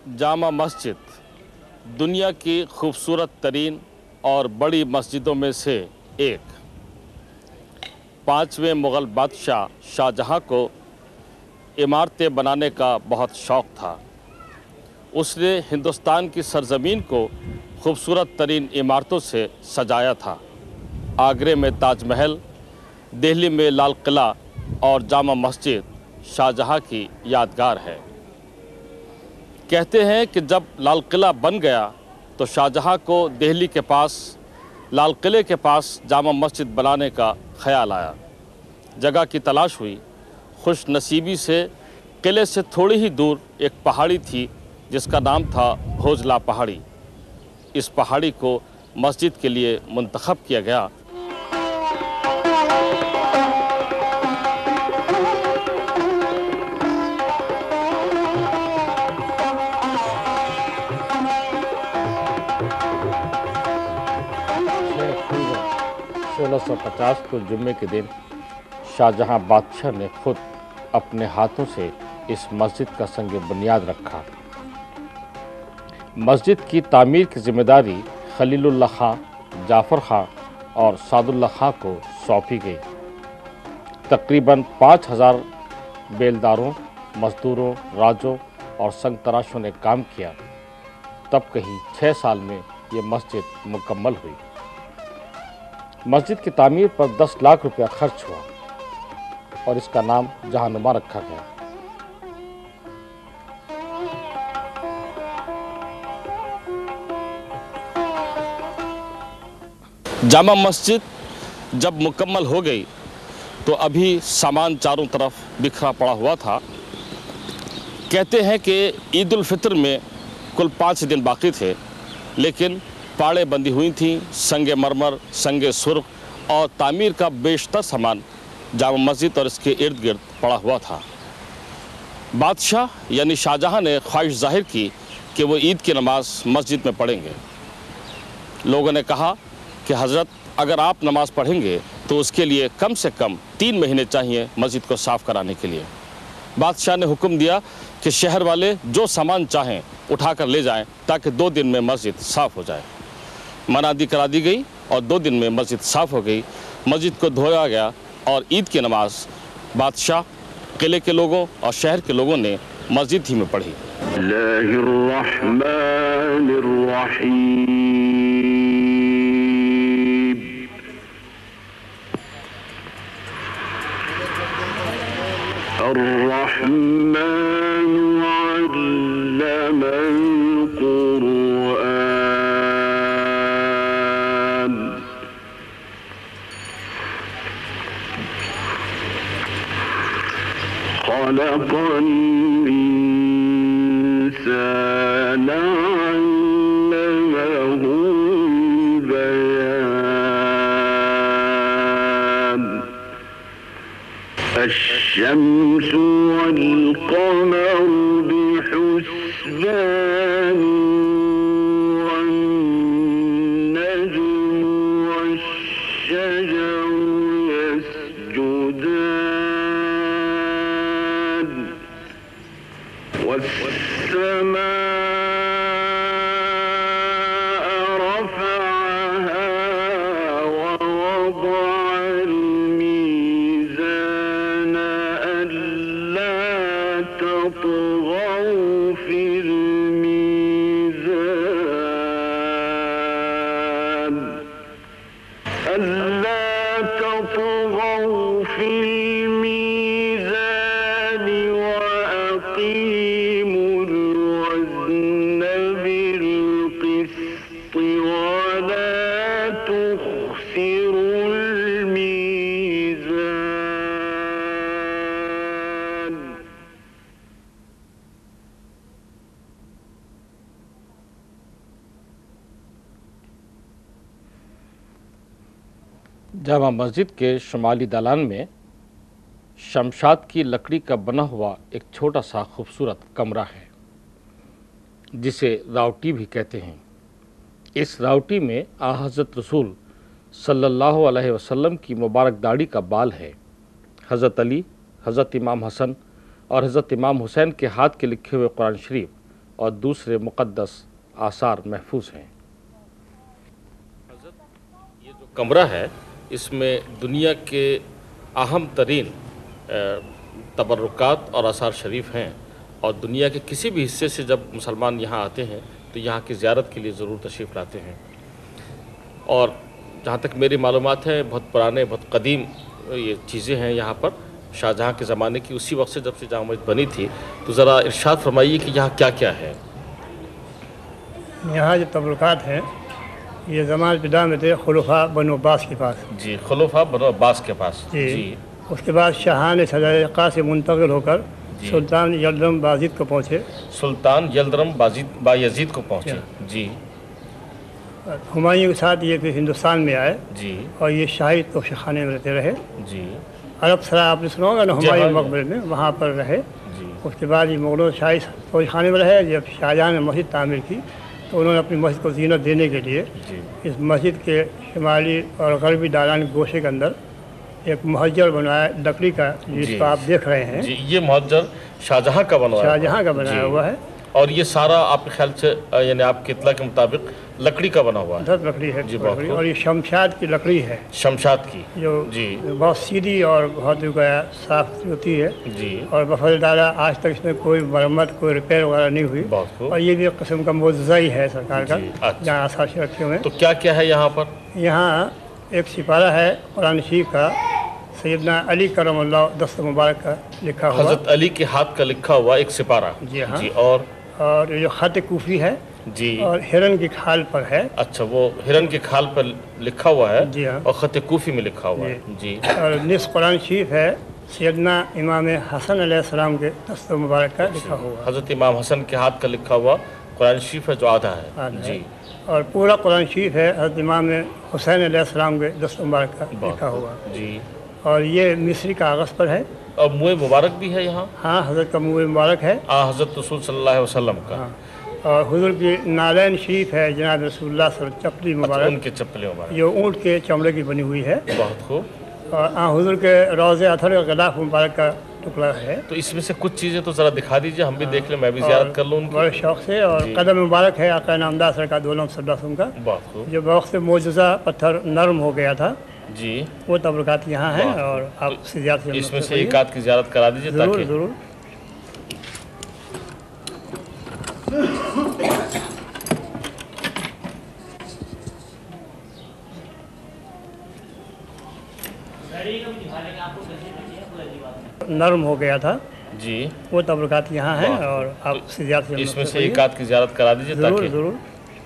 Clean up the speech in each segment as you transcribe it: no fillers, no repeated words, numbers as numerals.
जामा मस्जिद दुनिया की खूबसूरत तरीन और बड़ी मस्जिदों में से एक। 5वें मुग़ल बादशाह शाहजहाँ को इमारतें बनाने का बहुत शौक़ था। उसने हिंदुस्तान की सरज़मीन को खूबसूरत तरीन इमारतों से सजाया था। आगरे में ताजमहल, दिल्ली में लाल किला और जामा मस्जिद शाहजहाँ की यादगार है। कहते हैं कि जब लाल किला बन गया तो शाहजहाँ को दिल्ली के पास लाल किले के पास जामा मस्जिद बनाने का ख्याल आया। जगह की तलाश हुई। खुश नसीबी से किले से थोड़ी ही दूर एक पहाड़ी थी जिसका नाम था भोजला पहाड़ी। इस पहाड़ी को मस्जिद के लिए मुंतखब किया गया। अक्टूबर 1650 को जुम्मे के दिन शाहजहाँ बादशाह ने खुद अपने हाथों से इस मस्जिद का संग बुनियाद रखा। मस्जिद की तामीर की जिम्मेदारी खलीलुल्लाह खां, जाफ़र खां और सादुल्लाह खां को सौंपी गई। तकरीबन 5000 बेलदारों, मजदूरों, राजों और संग तराशों ने काम किया। तब कहीं 6 साल में ये मस्जिद मुकम्मल हुई। मस्जिद की तामीर पर 10 लाख रुपया खर्च हुआ और इसका नाम जहानुमा रखा गया। जामा मस्जिद जब मुकम्मल हो गई तो अभी सामान चारों तरफ बिखरा पड़ा हुआ था। कहते हैं कि ईद उल फितर में कुल 5 दिन बाकी थे, लेकिन पाड़े बंदी हुई थीं। संगे मरमर, संगे सुर्ख और तामीर का बेशतर सामान जामा मस्जिद और इसके इर्द गिर्द पड़ा हुआ था। बादशाह यानी शाहजहाँ ने ख्वाहिश जाहिर की कि वो ईद की नमाज मस्जिद में पढ़ेंगे। लोगों ने कहा कि हज़रत, अगर आप नमाज पढ़ेंगे तो उसके लिए कम से कम 3 महीने चाहिए मस्जिद को साफ़ कराने के लिए। बादशाह ने हुक्म दिया कि शहर वाले जो सामान चाहें उठाकर ले जाएं ताकि 2 दिन में मस्जिद साफ़ हो जाए। मनादी करा दी गई और 2 दिन में मस्जिद साफ़ हो गई। मस्जिद को धोया गया और ईद की नमाज बादशाह, किले के लोगों और शहर के लोगों ने मस्जिद ही में पढ़ी। الشمس والقمر بحسبان والنجم والشجر يسجدان والسماء رفعها ووضع تطغوا في الميزان ألا تطغوا في الميزان وأقيموا الوزن بالقسط ولا تخسروا الميزان. जामा मस्जिद के शुमाली दालान में शमशाद की लकड़ी का बना हुआ एक छोटा सा खूबसूरत कमरा है जिसे रावटी भी कहते हैं। इस रावटी में हज़रत रसूल सल्लल्लाहु अलैहि वसल्लम की मुबारक दाढ़ी का बाल है। हज़रत अली, हज़रत इमाम हसन और हज़रत इमाम हुसैन के हाथ के लिखे हुए कुरान शरीफ اور دوسرے مقدس آثار محفوظ ہیں۔ حضرت یہ جو کمرہ ہے اس میں دنیا کے اہم ترین تبرکات اور آثار شریف ہیں، اور دنیا کے کسی بھی حصے سے جب مسلمان یہاں آتے ہیں تو یہاں کی زیارت کے لیے ضرور تشریف لاتے ہیں۔ اور جہاں تک میری معلومات ہے بہت پرانے بہت قدیم یہ چیزیں ہیں یہاں پر، شاہجہاں کے زمانے کی، اسی وقت سے جب سے جامع مسجد بنی تھی۔ تو ذرا ارشاد فرمائیے کہ یہاں کیا کیا ہے؟ یہاں جو تبرکات ہیں یہ زمان ابتدا میں تھے خلفاء بنو عباس کے پاس، جی، خلفاء بنو عباس کے پاس، جی۔ اس کے بعد شاہان سلاجقہ سے منتقل ہو کر سلطان یلدرم بازید کو پہنچے، سلطان یلدرم بایزید کو پہنچے، جی۔ ہمایوں کے ساتھ یہ پھر ہندوستان میں آئے، جی، اور یہ شاہی توشہ خانے میں رہتے رہے۔ جی، عرب سرا آپ نے سنا ہوگا نا، ہمایوں مقبرے میں، وہاں پر رہے۔ جی، اس کے بعد یہ مغلوں شاہی توشہ خانے میں رہے۔ جب شاہجہاں نے مسجد تعمیر کی تو انہوں نے اپنی مسجد کو زینت دینے کے لیے جی، اس مسجد کے شمالی اور غربی دالان گوشے کے اندر ایک محجر بنوایا لکڑی کا، جس کو آپ دیکھ رہے ہیں، جی۔ یہ محجر شاہجہاں کا بنوایا شاہجہاں کا بنایا ہوا ہے، اور یہ سارا آپ کے خیال سے یعنی آپ کے اطلاع کے مطابق لکڑی کا بنا ہوا ہے؟ دھت لکڑی ہے، جی، بہت خوب۔ اور یہ شمشاد کی لکڑی ہے، شمشاد کی، جو جی، بہت سیدھی اور بہت صاف ہوتی ہے، جی، اور بفضل تعالیٰ آج تک اس میں کوئی مرمت کوئی ریپیئر وغیرہ نہیں ہوئی، بہت خوب۔ اور یہ بھی ایک قسم کا معجزہ ہی ہے سرکار کا، جی، اچھا۔ جہاں آثار رکھے ہوئے ہیں۔ تو کیا کیا ہے یہاں پر؟ یہاں ایک سپارہ ہے قرآن شریف کا، سیدنا علی کرم اللہ دست مبارک کا لکھا ہوا، حضرت علی کے ہاتھ کا لکھا ہوا ایک سپارہ، جی ہاں، جی، اور یہ جو خط کوفی ہے، جی، اور ہرن کی کھال پر ہے، اچھا، وہ ہرن کے کھال پر لکھا ہوا ہے، جی ہاں، اور خط کوفی میں لکھا ہوا ہے، جی، اور نصف قرآن شریف ہے سیدنا امام حسن علیہ السلام کے دست مبارک کا لکھا ہوا، حضرت امام حسن کے ہاتھ کا لکھا ہوا قرآن شریف ہے جو آدھا ہے، آدھا ہے۔ جی، اور پورا قرآن شریف ہے حضرت امام حسین علیہ السلام کے دست مبارک کا لکھا ہوا، جی، اور یہ مصری کاغذ پر ہے۔ اور منہ مبارک بھی ہے یہاں، ہاں، حضرت کا منہ مبارک ہے، حضرت رسول صلی اللہ علیہ وسلم کا، ہاں، اور حضور کی نالین شریف ہے جناب رسول اللہ صلی اللہ علیہ وسلم، چپلی ان مبارک کے چپلیں مبارک، جو اونٹ کے چمڑے کی بنی ہوئی ہے، بہت خوب۔ اور حضور کے روضہ اطہر کا غلاف مبارک کا ٹکڑا ہے۔ تو اس میں سے کچھ چیزیں تو ذرا دکھا دیجئے، ہم بھی دیکھ لیں، میں بھی زیارت کر لوں ان کی۔ بڑے شوق سے، اور قدم مبارک ہے آقا نامدار سرکار دو عالم صلی اللہ علیہ وسلم کا، بہت خوب، جو بوقت معجزہ پتھر نرم ہو گیا تھا، جی۔ وہ تبرکات یہاں ہیں، اور آپ سے زیادہ اس میں سے ایک آدھ کی زیارت کرا دیجئے ضرور تاکہ ضرور۔ نرم ہو گیا تھا، جی، وہ تبرکات یہاں ہیں، اور آپ سے زیادہ اس میں سے ایک آدھ کی زیارت کرا دیجئے ضرور تاکہ ضرور۔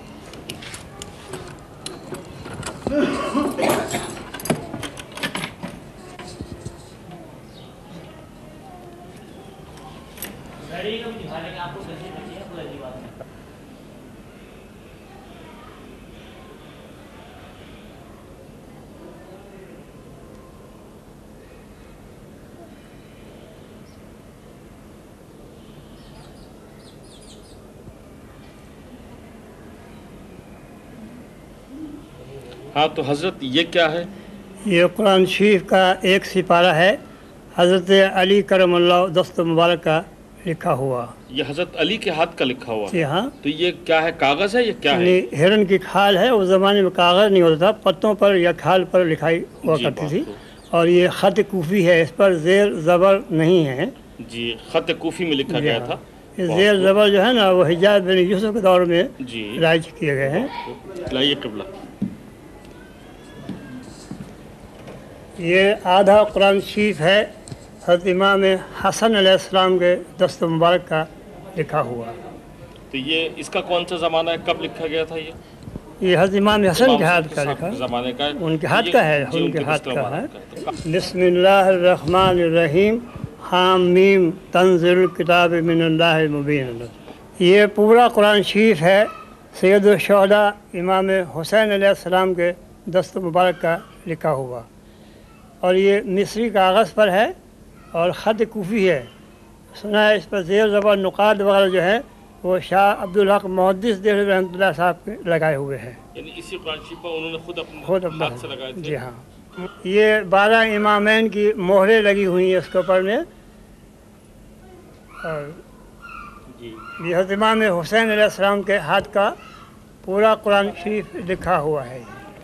ہاں، تو حضرت یہ کیا ہے؟ یہ قرآن شریف کا ایک سپارہ ہے، حضرت علی کرم اللہ دست مبارک کا لکھا ہوا، یہ حضرت علی کے ہاتھ کا لکھا ہوا، جی ہاں۔ تو یہ کیا ہے؟ کاغذ ہے، یہ کیا ہے؟ یعنی ہرن کی کھال ہے، اس زمانے میں کاغذ نہیں ہوتا تھا، پتوں پر یا کھال پر لکھائی ہوا جی، کرتی بہت تھی، خوب۔ اور یہ خط کوفی ہے، اس پر زیر زبر نہیں ہے، جی، خط کوفی میں لکھا گیا تھا، یہ زیر زبر جو ہے نا وہ حجاز بن یوسف کے دور میں جی، رائج کیے گئے ہیں۔ لائیے قبلہ، یہ آدھا قرآن شریف ہے حضرت امام حسن علیہ السلام کے دست مبارک کا لکھا ہوا، تو یہ اس کا کون سا زمانہ ہے؟ کب لکھا گیا تھا یہ؟ یہ حضرت امام حسن کے ہاتھ کا لکھا، زمانے کا ہے، ان کے ہاتھ کا ہے، جی، ان کے ہاتھ دست کا مبارک ہے۔ کا۔ بسم اللہ الرحمن الرحیم، حام میم تنزیل الکتاب من اللہ المبین۔ یہ پورا قرآن شریف ہے سید الشہداء امام حسین علیہ السلام کے دست مبارک کا لکھا ہوا، اور یہ مصری کاغذ پر ہے اور خط کوفی ہے۔ سنا ہے اس پر زیر زبر نقاد وغیرہ جو ہے وہ شاہ عبدالحق محدث دہلوی رحمۃ اللہ صاحب کے لگائے ہوئے ہیں، یعنی اسی قرآن شریف پر انہوں نے خود خود اپنے اپنا، ہاتھ سے لگائے تھے؟ جی ہاں۔ یہ 12 امامین کی مہریں لگی ہوئی ہیں اس کے اوپر میں، اور ये हज़रत इमाम हुसैन अलैहिस्सलाम के हाथ का पूरा कुरान शरीफ लिखा हुआ है।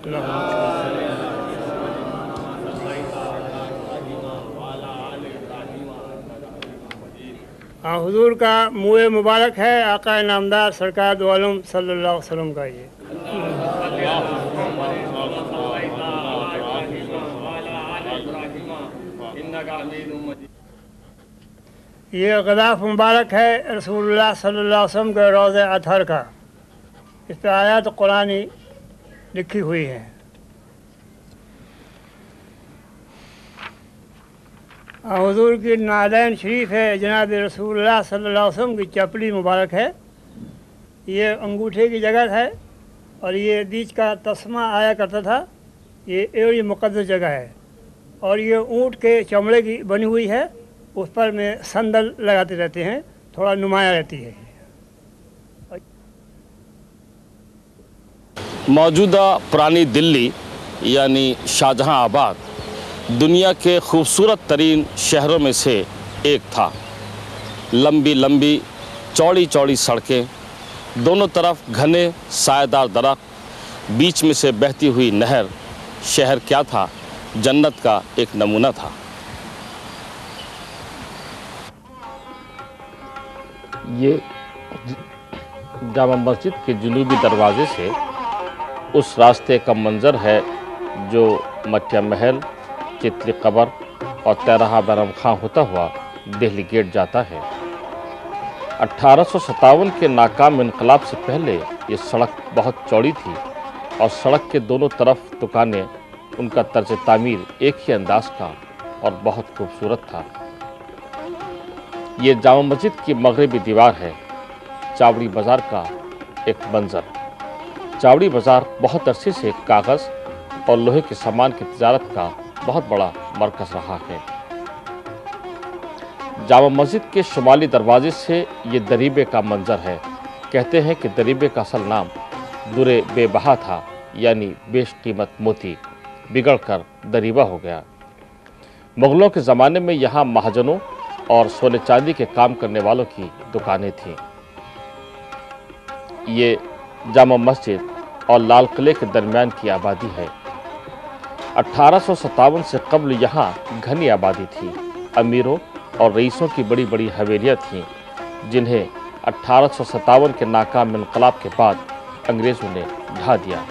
हाँ, हुजूर का मुँह मुबारक है, आका नामदार सरकार दो आलम सल्लल्लाहु अलैहि वसल्लम का ये। ये ग़िलाफ़ मुबारक है रसूलुल्लाह सल्लल्लाहु अलैहि वसल्लम के रोज़े अतहर का। इस पर आयत कुरानी लिखी हुई है। हुजूर की नादैन शरीफ है, जनाब रसूलुल्लाह सल्लल्लाहु अलैहि वसल्लम की चपली मुबारक है। ये अंगूठे की जगह है और ये बीच का तस्मा आया करता था। ये एड़ी मुक़द्दस जगह है और ये ऊँट के चमड़े की बनी हुई है। उस पर में संदल लगाते रहते हैं, थोड़ा नुमाया रहती है। मौजूदा पुरानी दिल्ली यानी शाहजहां आबाद दुनिया के खूबसूरत तरीन शहरों में से एक था। लंबी लंबी चौड़ी चौड़ी सड़कें, दोनों तरफ घने सायेदार दरख्त, बीच में से बहती हुई नहर। शहर क्या था, जन्नत का एक नमूना था। ये जामा मस्जिद के जुनूबी दरवाजे से उस रास्ते का मंजर है जो मटिया महल, चितली कबर और तेरहा बैरम खां होता हुआ दिल्ली गेट जाता है। 1857 के नाकाम इनकलाब से पहले ये सड़क बहुत चौड़ी थी और सड़क के दोनों तरफ दुकानें। उनका तर्ज तामीर एक ही अंदाज का और बहुत खूबसूरत था। ये जामा मस्जिद की मगरबी दीवार है। चावड़ी बाज़ार का एक मंजर। चावड़ी बाज़ार बहुत अरसे से कागज़ और लोहे के सामान की तिजारत का बहुत बड़ा मरकज़ रहा है। जामा मस्जिद के शुमाली दरवाजे से ये दरीबे का मंजर है। कहते हैं कि दरीबे का असल नाम दुरे बेबहा था, यानी बेशकीमत मोती बिगड़कर दरीबा हो गया। मुग़लों के ज़माने में यहाँ महाजनों और सोने चांदी के काम करने वालों की दुकानें थीं। ये जामा मस्जिद और लाल किले के दरमियान की आबादी है। 1857 से कब्ल यहाँ घनी आबादी थी। अमीरों और रईसों की बड़ी बड़ी हवेलियाँ थीं, जिन्हें 1857 के नाकाम इनकलाब के बाद अंग्रेज़ों ने ढा दिया।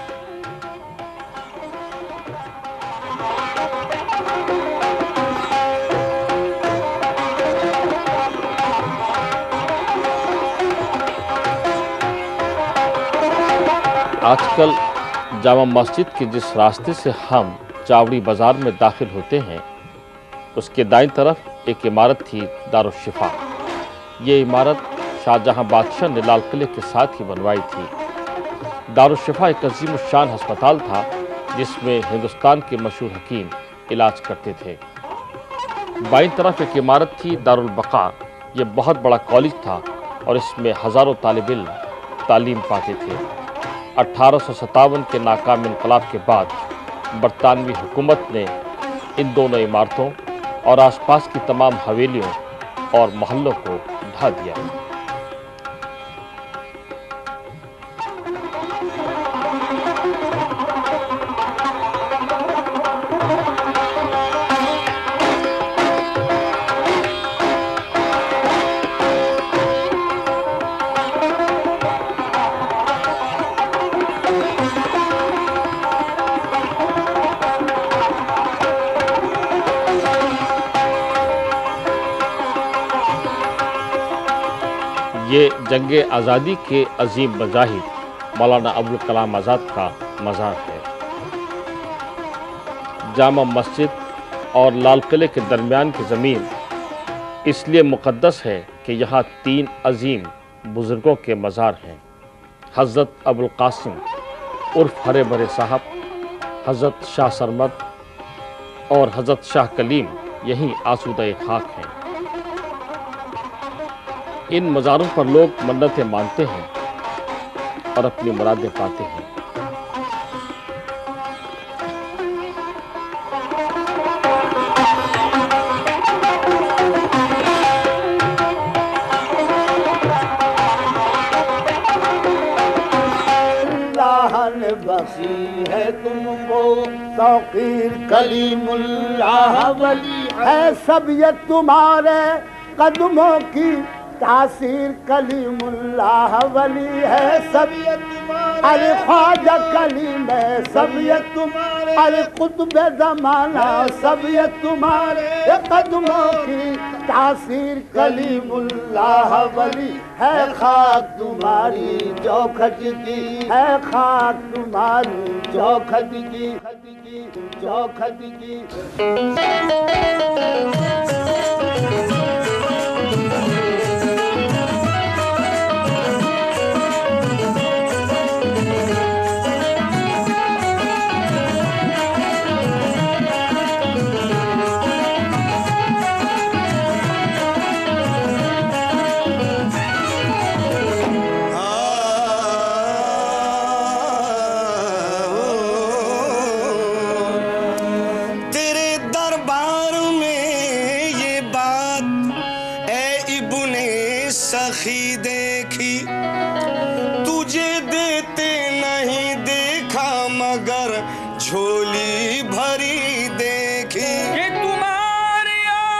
आजकल जामा मस्जिद के जिस रास्ते से हम चावड़ी बाज़ार में दाखिल होते हैं, उसके दाईं तरफ एक इमारत थी, दारुश्शिफा। ये इमारत शाहजहां बादशाह ने लाल किले के साथ ही बनवाई थी। दारुश्शिफा एक अजीम शान हस्पताल था जिसमें हिंदुस्तान के मशहूर हकीम इलाज करते थे। बाईं तरफ एक इमारत थी, दारुल बका। ये बहुत बड़ा कॉलेज था और इसमें हज़ारों तालिब इल्म तालीम पाते थे। 1857 के नाकाम इनकलाब के बाद बरतानवी हुकूमत ने इन दोनों इमारतों और आसपास की तमाम हवेलियों और महलों को ढा दिया। ये जंग आज़ादी के अजीम मुजाहिद मौलाना अबुल कलाम आज़ाद का मज़ार है। जामा मस्जिद और लाल किले के दरमियान की ज़मीन इसलिए मुक़द्दस है कि यहाँ 3 अजीम बुज़ुर्गों के मज़ार हैं। हज़रत अबुल कासिम उर्फ़ हरे भरे साहब, हज़रत शाह सरमद और हज़रत शाह कलीम यहीं आसूदा खाक हैं। इन मज़ारों पर लोग मन्नतें मानते हैं और अपनी मुरादें पाते हैं। کافی ہے تم کو توقیر کلیم اللہ ولی ہے سب یہ تمہارے قدموں کی تاثیر کلیم اللہ ولی ہے سب یہ تمہارے ارے خواجہ کلیم ہے سب یہ تمہارے ارے قطب زمانہ سب یہ تمہارے قدموں کی تاثیر کلیم اللہ ولی ہے خاک تمہاری جو کھجتی ہے خاک تمہاری جو کھجتی جو کھجتی سخی دیکھی تجھے دیتے نہیں دیکھا مگر جھولی بھری دیکھی کہ تمہارے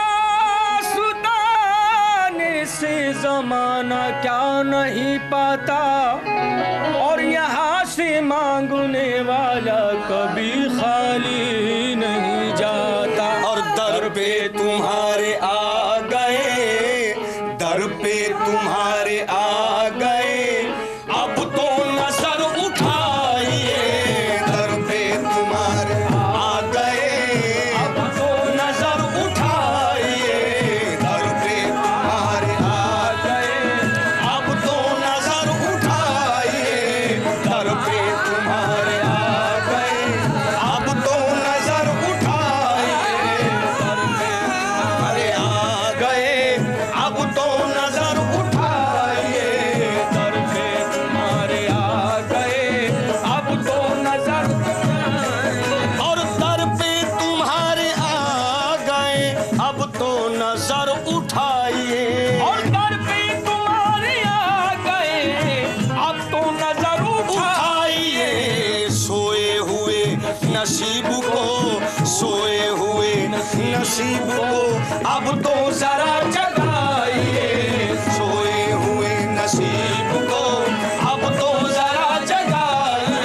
آسودانے سے زمانہ کیا نہیں پاتا اور یہاں سے مانگنے والا کبھی خالی نہیں جاتا اور در پہ تمہارے آ گئے در پہ تمہارے آ گئے اب تو نظر اٹھائیے در پہ تمہارے آ گئے اب تو نظر اٹھائیے در پہ تمہارے آ گئے اب تو نظر اٹھائیے در پہ تمہارے آ گئے اب تو نظر اٹھائیے در پہ تمہارے آ گئے اب تو نظر اٹھائیے در پہ تمہارے آ گئے اب تو نظر اور در پہ تمہارے آ گئے اب تو نظر اٹھائیے اور در پہ تمہارے آ گئے اب تو نظر اٹھائیے سوئے ہوئے نصیب کو سوئے ہوئے نصیب کو اب تو ذرا جگائیے سوئے ہوئے نصیب کو اب تو ذرا جگائیے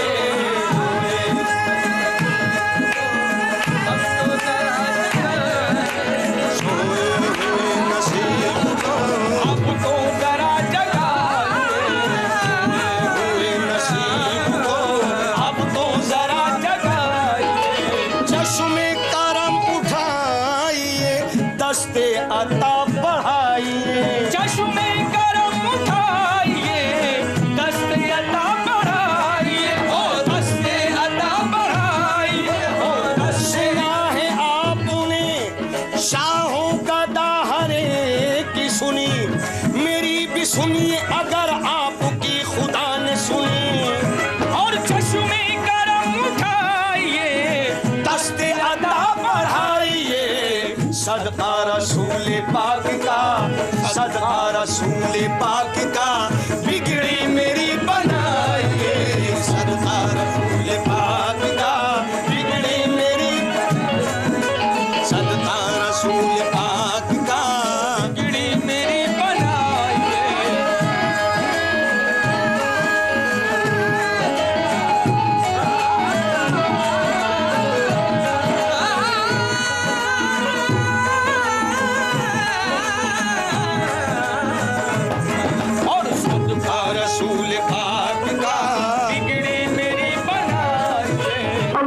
سوئے ہوئے نصیب کو اب تو ذرا ہوئے نصیب کو اب تو ذرا چشم کرم اٹھائیے دست عطا بڑھائیے چشم کرم اٹھائیے دست عطا بڑھائیے او دست عطا بڑھائیے او دست راہ آپ نے شاہوں کا داہرے کی سنی میری بھی سنیے اگر آپ کی خدا نے سنی اور چشم کرم اٹھائیے دست عطا بڑھائیے صدقہ رسول پاک کا صدقہ رسول پاک کا بگڑی میری بنائیے صدقہ رسول پاک کا بگڑی میری صدقہ رسول پاک کا بگڑی میری بنائیے اور صدقہ رسول پاک کا بگڑی میری بنائیے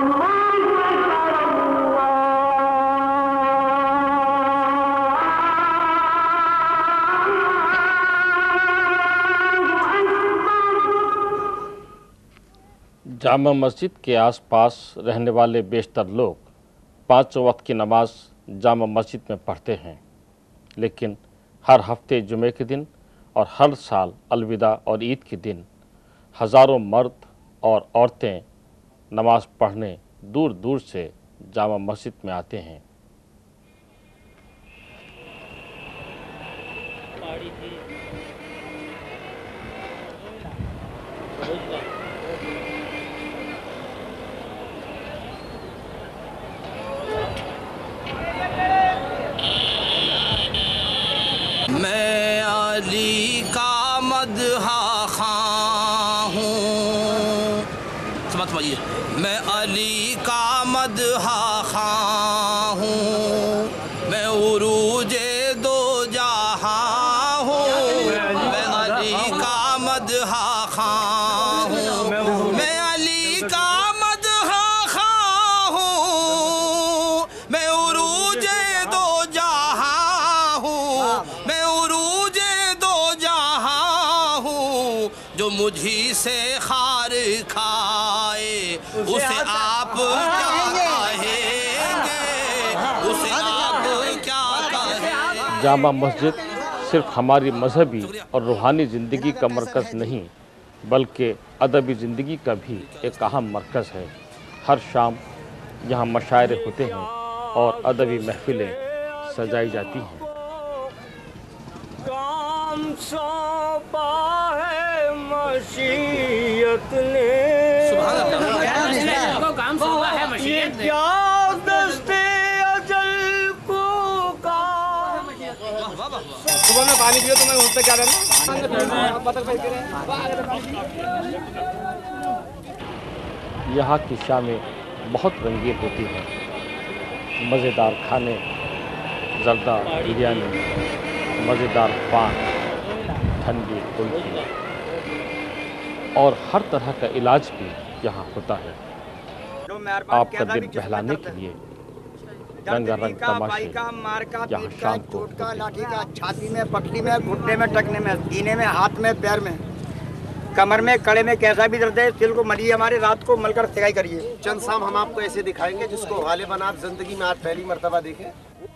جامع مسجد کے آس پاس رہنے والے بیشتر لوگ 5 وقت کی نماز جامع مسجد میں پڑھتے ہیں، لیکن ہر ہفتے جمعے کے دن اور ہر سال الوداع اور عید کے دن ہزاروں مرد اور عورتیں نماز پڑھنے دور دور سے جامع مسجد میں آتے ہیں۔ علی کا مدحہ خواں ہوں. سمجھیے میں علی کا مدحہ خواں ہوں، میں عروج دو جہاں ہوں، میں علی کا مدحہ خواں ہوں، میں علی کا مدحہ خواں ہوں، میں عروج دو جہاں ہوں، میں عروج دو جہاں ہوں. جو مجھی سے خار کھائے اسے آپ کیا کہیں گے، اسے آپ کیا کہیں گے. جامع مسجد صرف ہماری مذہبی اور روحانی زندگی کا مرکز نہیں بلکہ ادبی زندگی کا بھی ایک اہم مرکز ہے. ہر شام یہاں مشاعرے ہوتے ہیں اور ادبی محفلیں سجائی جاتی ہیں. کام سونپا ہے مشیت نے، یہ کیا دستے اجل کو کام. صبح میں پانی پیو تو میں اس سے کیا یہاں کی شامیں بہت رنگین ہوتی ہیں. مزیدار کھانے، زردہ بریانی، مزیدار پان، ٹھنڈی کلفی اور ہر طرح کا علاج بھی یہاں ہوتا ہے. آپ کا دل بہلانے کے لیے رنگا رنگ تماشے یہاں شام کو ہوتے ہیں. لاٹھی کا چھاتی میں، پکڑی میں، گھٹنے میں، ٹکنے میں، سینے میں، ہاتھ میں، پیر میں، کمر میں، کڑے میں کیسا بھی درد ہے دل کو ملیے ہمارے، رات کو مل کر سگائی کریے. چند شام ہم آپ کو ایسے دکھائیں گے جس کو غالباً آپ زندگی میں آج پہلی مرتبہ دیکھیں.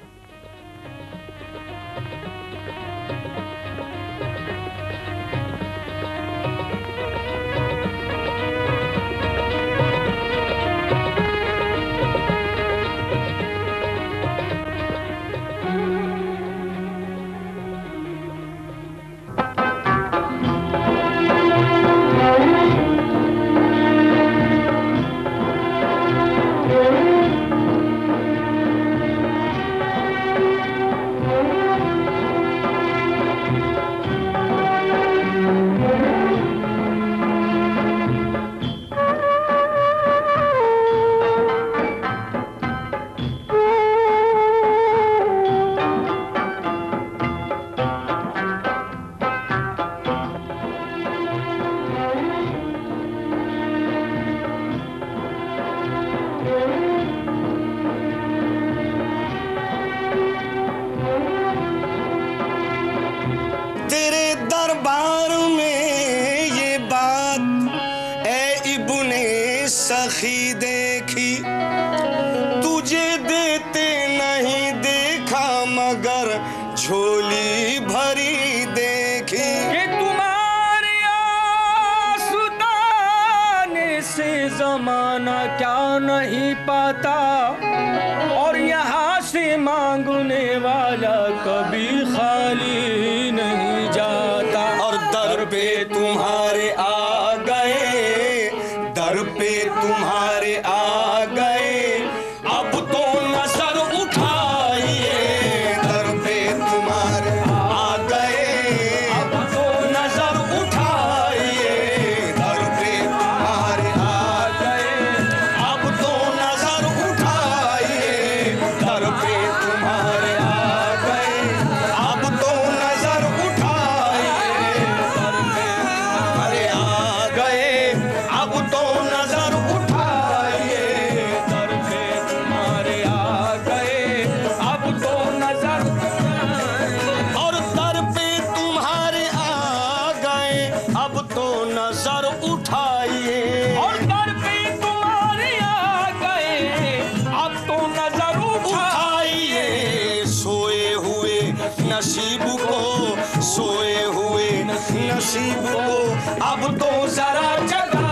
دربار میں یہ بات اے ابن سخی دیکھی، تجھے دیتے نہیں دیکھا مگر جھولی بھری دیکھی. کہ تمہارے آسودانے سے زمانہ کیا نہیں پاتا، اور یہاں سے مانگنے والا کبھی خالی نہیں جاتا. اور در پہ تمہارے آ گئے، در پہ تمہارے آ گئے، اب تو نظر اٹھائیے. در پہ تمہارے آ گئے، اب تو نظر اٹھائیے. در پہ تمہارے آ گئے، اب تو نظر اٹھائیے. در پہ تمہارے آ گئے، اب تو نظر اٹھائیے. در پہ تمہارے آ گئے، اب تو نظر اٹھائیے. در پہ تمہارے آ گئے، اب تو نظر اور در پہ تمہارے آ گئے، اب تو نظر اٹھائیے. اور در پہ تمہارے آ گئے، اب تو نظر اٹھائیے. سوئے ہوئے نصیب کو، سوئے ہوئے نصیب کو اب تو ذرا جگا